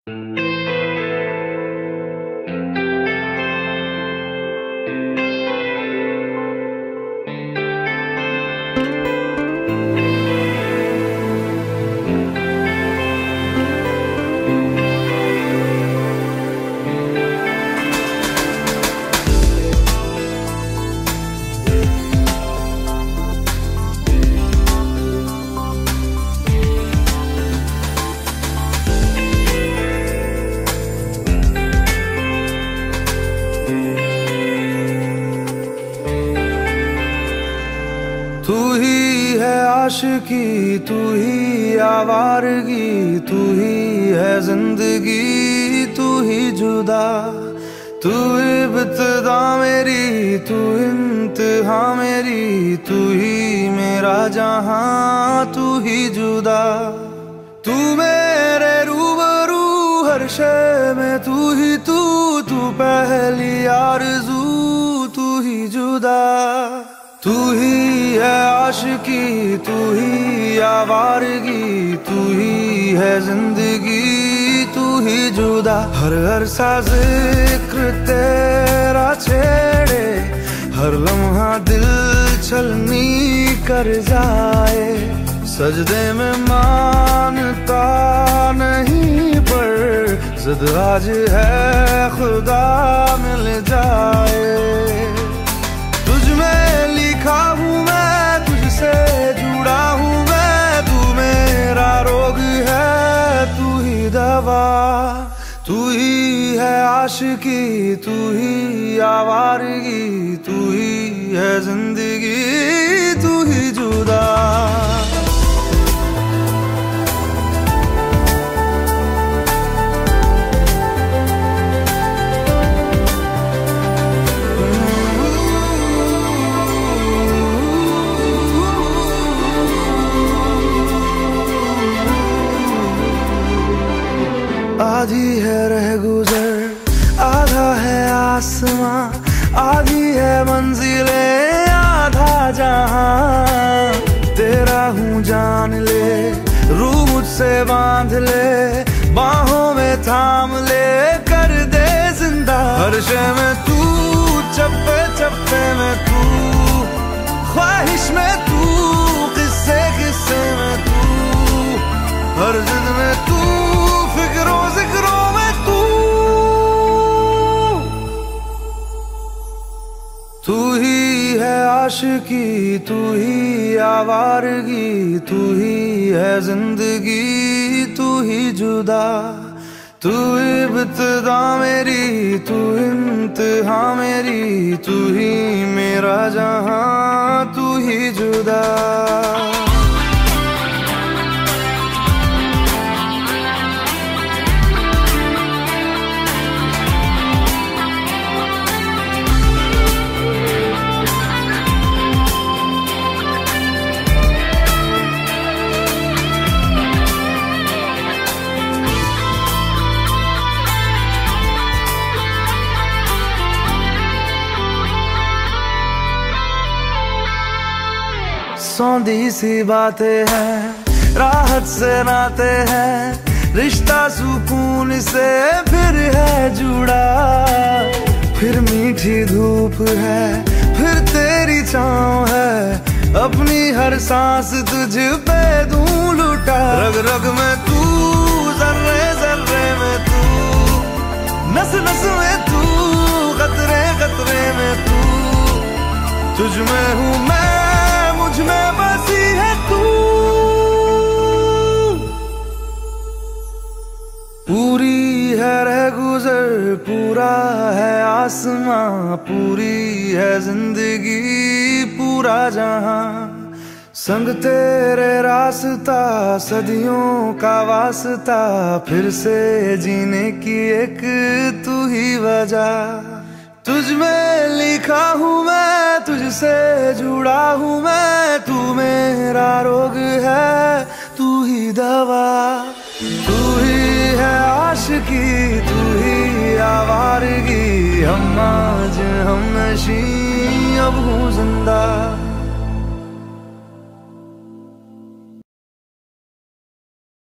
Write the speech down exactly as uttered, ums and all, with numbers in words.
तू ही है आशिकी, तू ही आवारगी, तू ही है जिंदगी, तू ही जुदा। तू इब्तिदा मेरी, तू इंतहा मेरी, तू ही मेरा जहां, तू ही जुदा। तू मेरे रूबरू हर शय में, तू ही तू, तू पहली आरज़ू, तू ही जुदा। तू ही है आशिकी, तू ही आवारगी, तू ही है जिंदगी, तू ही जुदा। हर हर सा जिक्र तेरा छेड़े, हर लम्हा दिल छलनी कर जाए। सजदे में मानता नहीं पर जिद आज है खुदा मिल जाए। तुझ में लिखा हूँ मैं, तुझसे जुड़ा हूँ मैं, तू मेरा रोग है, तू ही दवा। तू ही है आशिकी, तू ही आवारगी, तू ही है जिंदगी, तू ही जुदा। आधी है रह गुजर, आधा है आसमां, आधी है मंजिले, आधा जहां। तेरा हूँ जान ले, रूह मुझसे बांध ले, बाहों में थाम ले, कर दे जिंदा। हर शय में तू, चप्पे चप्पे में तू, ख्वाहिश में तू, किस्से किस्से में तू, हर जिद में तू, फिक्रों जिक्रों में तू। तू ही है आशिकी, तू ही आवारगी, तू ही है जिंदगी, तू ही जुदा। तू इब्तिदा मेरी, तू इंतहा मेरी, तू ही मेरा जहां, तू ही जुदा। सौंधी सी बातें हैं, राहत से नाते हैं, रिश्ता सुकून से फिर है जुड़ा। फिर मीठी धूप है, फिर तेरी छाँव है, अपनी हर सांस तुझ पे दूं लुटा। रग रग में तू, जर्रे जर्रे में तू, नस नस में तू, कतरे कतरे में तू। तुझ में हूँ मैं, मुझ में बसी है तू। पूरी है रह गुजर, पूरा है आसमां, पूरी है जिंदगी, पूरा जहां। संग तेरे रास्ता, सदियों का वास्ता, फिर से जीने की एक तू ही वजह। तुझ में लिखा हूँ मैं, तुझसे जुड़ा हूँ मैं, तू मेरा रोग है, तू ही दवा। तू ही है आशिकी, तू ही आवारगी, हम आज हम नशी अब हूँ जिंदा।